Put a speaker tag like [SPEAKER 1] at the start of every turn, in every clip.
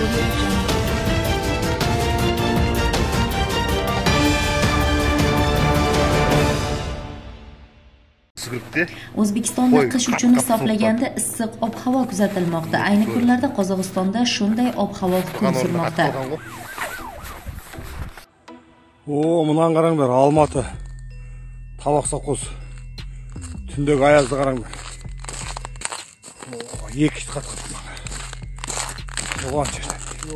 [SPEAKER 1] O'zbekistonda qish uchun hisoblaganda issiq ob-havo kuzatilmoqda. Ayni kunlarda Qozog'istonda shunday ob-havo hukm surmoqda.
[SPEAKER 2] Мұнан қараңдар, Алматы, Табақ Саққоз, түндегі аязды қараңдар. Екі қат-қат. Оған жерде.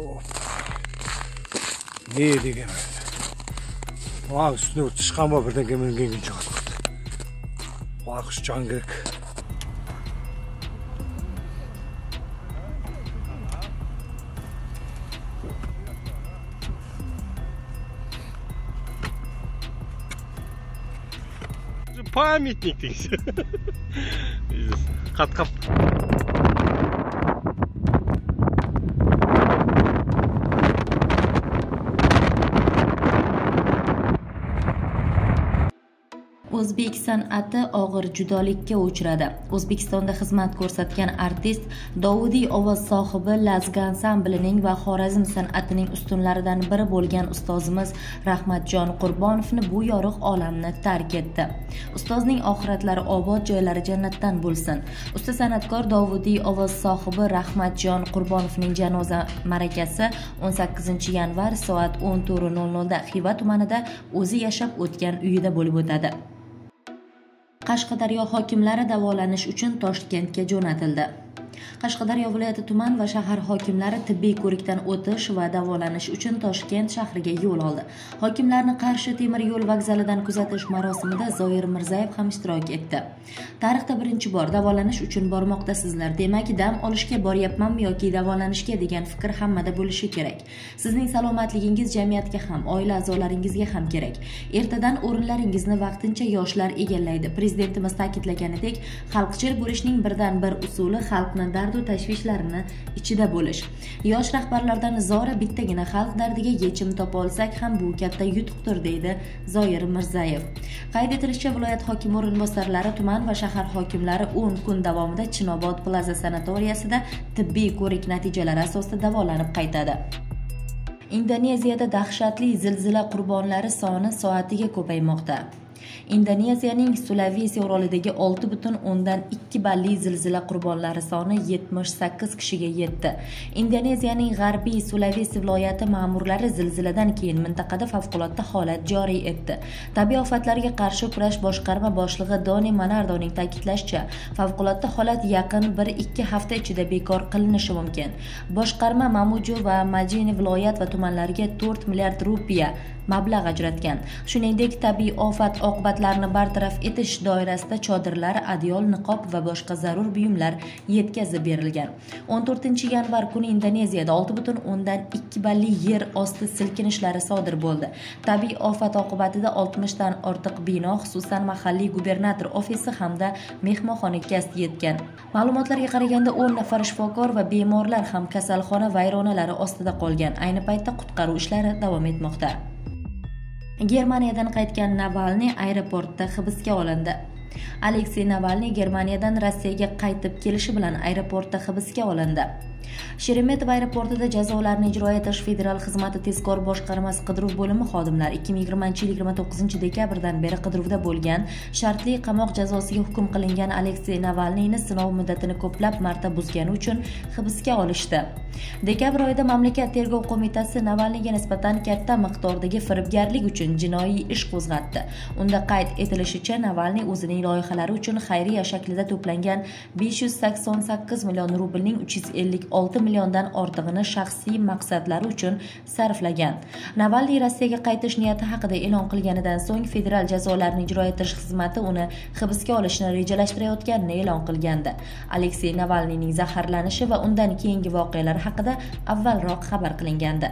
[SPEAKER 2] Не деген айды. Оған үстіне тышқан ба бірден кемен келген шығады. Ақш жан керек.
[SPEAKER 3] Памятник дейсіз. Қатқап.
[SPEAKER 1] O'zbek san'ati og'ir judolikka uchradi. O'zbekistonda xizmat ko'rsatgan artist, Dovudiy ovoz sohibi Lazgi ansamblining va Xorazm san'atining ustunlaridan biri bo'lgan ustozimiz Rahmatjon Qurbonovni bu yorug' olamni tark etdi. Ustozning oxiratlari obod, joylari jannatdan bo'lsin. Usta san'atkor Dovudiy ovoz sohibi Rahmatjon Qurbonovning janoza ma'rakasi 18 yanvar soat 14:00 da Xiva tumanida o'zi yashab o'tgan uyida bo'lib o'tadi. Qashqadaryo hokimlari davolanish uchun Toshkentga jo'natildi. Qashqadaryo viloyati tuman va shahar hokimlari tibbiy ko'rikdan o'tish va davolanish uchun Toshkent shahriga yo'l oldi. Hokimlarni Qarshi temir yo'l vokzalidan kuzatish marosimida Zoir Mirzayev ham ishtirok etdi. Tarixda birinchi bor davolanish uchun bormoqdasizlar. Demak, dam olishga boryapmanmi yoki davolanishga degan fikr hammada bo'lishi kerak. Sizning salomatligingiz jamiyatga ham, oila a'zolaringizga ham kerak. Ertadan o'rinlaringizni vaqtincha yoshlar egallaydi. Prezidentimiz ta'kidlaganidek, xalqchil bo'lishning birdan bir usuli xalqni dardu tashvishlarini ichida bo'lish. Yosh rahbarlardan zora bittagina xalq dardiga yechim topa olsak ham bu katta yutuqdir, deydi Zoir Mirzayev. Qayd etilishicha, viloyat hokim o'rinbosarlari, tuman va shahar hokimlari 10 kun davomida Chinobod Plaza sanatoriyasida tibbiy ko'rik natijalari asosida davolanib qaytadi. Indoneziyada dahshatli zilzila qurbonlari soni soatiga ko'paymoqda. Indoneziyaning Sulawesi orolidagi 6,2 balli zilzila qurbonlari soni 78 kishiga yetdi. Indoneziyaning g'arbiy Sulawesi viloyati ma'murlari zilziladan keyin mintaqada favqulodda holat joriy etdi. Tabiiy ofatlarga qarshi kurash boshqarma boshlig'i Doni Manardoning ta'kidlashicha, favqulodda holat yaqin 1-2 hafta ichida bekor qilinishi mumkin. Boshqarma Mamuju va Majini viloyat va tumanlariga 4 milliard rupiya mablag' ajratgan. Shuningdek, tabiiy ofat oqibatlarini bartaraf etish doirasida chodirlar, adyol, niqob va boshqa zarur buyumlar yetkazib berilgan. 14 yanvar kuni Indoneziyada 6,2 balli yer osti silkinishlari sodir bo'ldi. Tabiiy ofat oqibatida 60 dan ortiq bino, xususan mahalliy gubernator ofisi hamda mehmonxonaga kast yetgan. Ma'lumotlarga qaraganda 10 nafar shifokor va bemorlar ham kasalxona vayronalari ostida qolgan. Ayni paytda qutqaruv ishlari davom etmoqda. Germaniyadan qaytgan Navalniy aeroportda hibsga olindi. Aleksey Navalniy Germaniyadan Rossiyaga qaytib kelishi bilan aeroportda hibsga olindi. Sheremetov aeroportida jazolarni ijro etish federal xizmati tezkor boshqarmasi qidiruv bo'limi xodimlari 2020-yil 29 dekabrdan beri qidiruvda bo'lgan, shartli qamoq jazosiga hukm qilingan Aleksey Navalniyni sinov muddatini ko'plab marta buzgani uchun hibsga olishdi. Dekabr oyida mamlakat tergov qo'mitasi Navalniyga nisbatan katta miqdordagi firibgarlik uchun jinoiy ish qo'zg'atdi. Unda qayd etilishicha, Navalniy o'zining loyihalari uchun xayriya shaklida to'plangan 588 million rublning 356 milliondan ortig'ini shaxsiy maqsadlari uchun sarflagan. Navalniy Rossiyaga qaytish niyati haqida e'lon qilganidan so'ng federal jazolarni ijro etish xizmati uni hibsga olishni rejalashtirayotganini e'lon qilgandi. Aleksey Navalniyning zaharlanishi va undan keyingi voqealar haqida avvalroq xabar qilingandi.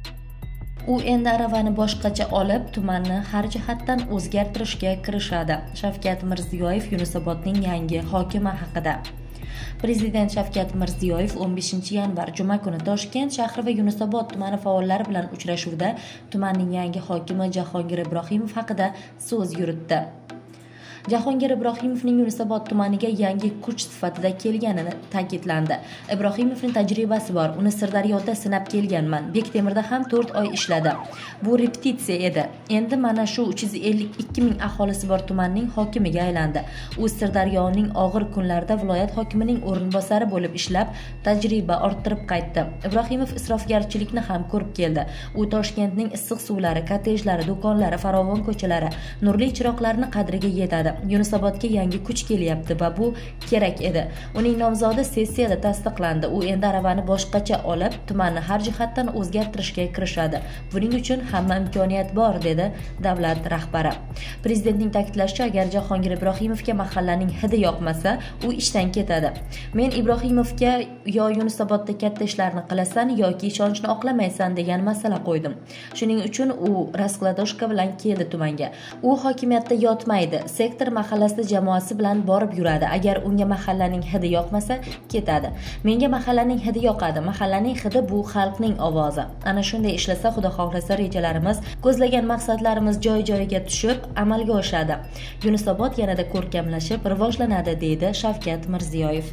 [SPEAKER 1] U endi aravani boshqacha olib, tumanni har jihatdan o'zgartirishga kirishadi. Shavkat Mirziyoyev Yunusobodning yangi hokimi haqida. Prezident Shavkat Mirziyoyev 15 yanvar juma kuni Toshkent shahri va Yunusobod tumani faollari bilan uchrashuvda tumanning yangi hokimi Jahongir Ibrohimov haqida so'z yuritdi. Jahongir Ibrohimovning Yunusobod tumaniga yangi kuch sifatida kelganini ta'kidlandi. Ibrohimovning tajribasi bor. Uni Sirdaryoda sinab kelganman. Bektemirda ham 4 oy ishladi. Bu repetitsiya edi. Endi mana shu 352 ming aholisi bor tumanning hokimiga aylandi. U Sirdaryoning og'ir kunlarida viloyat hokimining o'rinbosari bo'lib ishlab, tajriba orttirib qaytdi. Ibrohimov isrofgarchilikni ham ko'rib keldi. U Toshkentning issiq suvlari, kottejlari, do'konlari, farovon ko'chalari, nurli chiroqlarni qadriga yetadi. Yunusobodga yangi kuch kelyapti va bu kerak edi. Uning nomzodi sessiyada tasdiqlandi. U endi aravani boshqacha olib, tumanni har jihatdan o'zgartirishga kirishadi. Buning uchun hamma imkoniyat bor, dedi davlat rahbari. Prezidentning ta'kidlashicha, agar Jahongir Ibrohimovga mahallaning hidi yoqmasa, u ishdan ketadi. Men Ibrohimovga yo Yunusobodda katta ishlarni qilasan yoki ishonchni oqlamaysan degan masala qo'ydim. Shuning uchun u raskladovka bilan keldi tumanga. U hokimiyatda yotmaydi. Sektor mahallasida jamoasi bilan borib yuradi. Agar unga mahallaning hidi yoqmasa, ketadi. Menga mahallaning hidi yoqadi. Mahallaning hidi bu xalqning ovozi. Ana shunday ishlasa, Xudo xohlasa rejalarimiz, ko'zlagan maqsadlarimiz joy-joyiga tushib, amalga oshadi. Yunusobod yanada ko'rkamlashib, rivojlanadi, deydi Shavkat Mirziyoyev.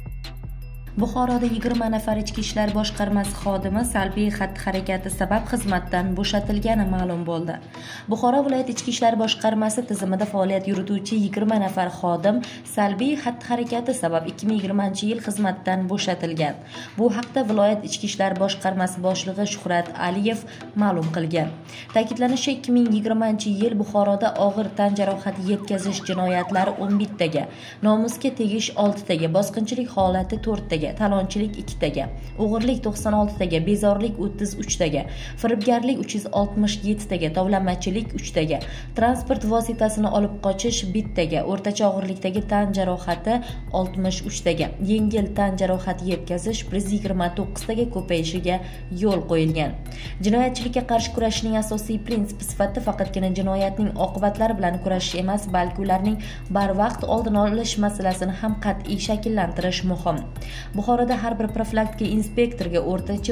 [SPEAKER 1] Buxoroda 20 nafar ichki ishlar boshqarmasi xodimi salbiy xatti-harakati sabab xizmatdan bo'shatilgani ma'lum bo'ldi. Buxoro viloyat ichki ishlar boshqarmasi tizimida faoliyat yurituvchi 20 nafar xodim salbiy xatti-harakati sabab 2020-yil xizmatdan bo'shatilgan. Bu haqda viloyat ichki ishlar boshqarmasi boshlig'i Shuhrat Aliyev ma'lum qilgan. Ta'kidlanishicha, 2020-yil Buxoroda og'ir tan jarohati yetkazish jinoyatlari 11 taga, nomusga tegish 6 taga, bosqinchilik holati 4 taga, talonchilik 2 taga, o'g'irlik 96 taga, bezorlik 33 taga, firibgarlik 367 taga, tovlamachilik 3 taga, transport vositasini olib qochish 1 taga, o'rtacha og'irlikdagi tan jarohati 63 taga, yengil tan jarohati yetkazish 129 taga ko'payishiga yo'l qo'yilgan. Jinoyatchilikka qarshi kurashishning asosiy prinsipi sifatida faqatgina jinoyatning oqibatlari bilan kurashish emas, balki ularning barvaqt oldini olish masalasini ham qat'iy shakllantirish muhim. Buxoroda har bir profilaktika inspektoriga o'rtacha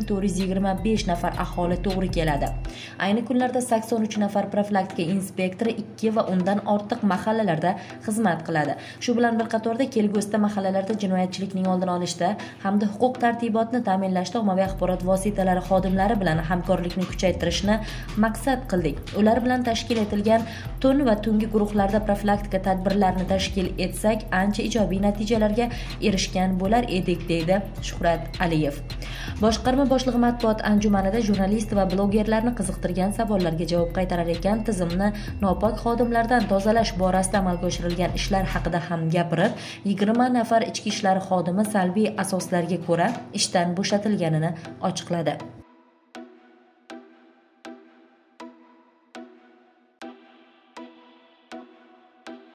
[SPEAKER 1] 3425 nafar aholi to'g'ri keladi. Ayni kunlarda 83 nafar profilaktika inspektori 2 va undan ortiq mahallalarda xizmat qiladi. Shu bilan bir qatorda kelgusida mahallalarda jinoyatchilikning oldini olishda hamda huquq tartibotni ta'minlashda ommaviy axborot vositalari xodimlari bilan hamkorlikni kuchaytirishni maqsad qildik. Ular bilan tashkil etilgan tun va tungi guruhlarda profilaktika tadbirlarini tashkil etsak, ancha ijobiy natijalarga erishgan bo'lar edik, deydi Shuhrat Aliyev. Boshqarma boshlig'i matbuot anjumanida jurnalist va blogerlarni qiziqtirgan savollarga javob qaytarar ekan, tizimni nopok xodimlardan tozalash borasida amalga oshirilgan ishlar haqida ham gapirib, 20 nafar ichki ishlar xodimi salbiy asoslarga ko'ra ishdan bo'shatilganini ochiqladi.